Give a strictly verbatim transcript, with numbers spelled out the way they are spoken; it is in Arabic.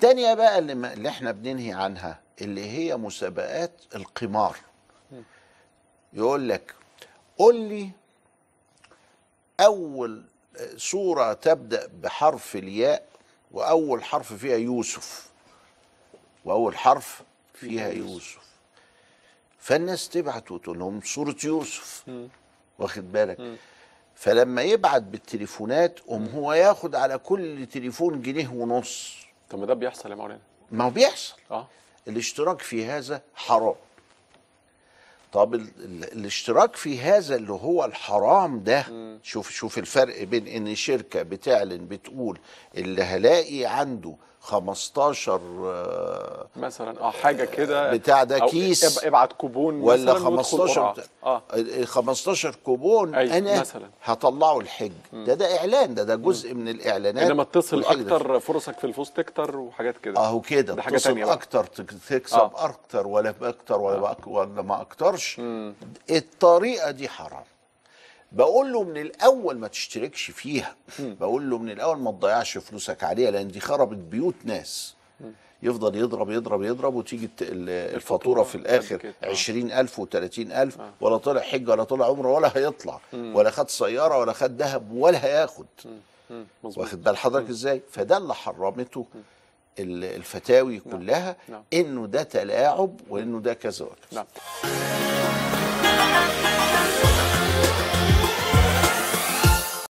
التانية بقى اللي, اللي احنا بننهي عنها اللي هي مسابقات القمار. يقول لك قول لي أول سورة تبدأ بحرف الياء وأول حرف فيها يوسف، وأول حرف فيها يوسف، فالناس تبعت وتقول لهم سورة يوسف. واخد بالك؟ فلما يبعت بالتليفونات قوم هو ياخد على كل تليفون جنيه ونص. طب ما ده بيحصل يا مولانا؟ ما هو بيحصل. اه الاشتراك في هذا حرام. طب ال ال الاشتراك في هذا اللي هو الحرام ده، مم. شوف شوف الفرق بين ان شركه بتعلن بتقول اللي هلاقي عنده خمستاشر مثلا اه حاجه كده بتاع ده كيس، ابعت كوبون ولا خمستاشر اه خمستاشر كوبون أيوة انا مثلا هطلعه الحج. ده ده اعلان، ده ده جزء مم. من الاعلانات. انما اتصل اكتر فرصك في الفوز تكتر وحاجات كده. اهو كده اتصل اكتر تكسب آه. اكتر ولا باكتر ولا آه. ولا ما اكترش. مم. الطريقه دي حرام. بقول له من الاول ما تشتركش فيها. مم. بقول له من الاول ما تضيعش فلوسك عليها، لان دي خربت بيوت ناس. مم. يفضل يضرب يضرب يضرب وتيجي الفاتوره في الاخر عشرين ألف وتلاتين ألف. آه. ولا طلع حج ولا طلع عمره ولا هيطلع. مم. ولا خد سياره ولا خد ذهب ولا هياخد. مم. واخد بال حضرتك ازاي؟ فده اللي حرمته مم. الفتاوي كلها. نعم. انه ده تلاعب وانه ده كذا وكذا. نعم.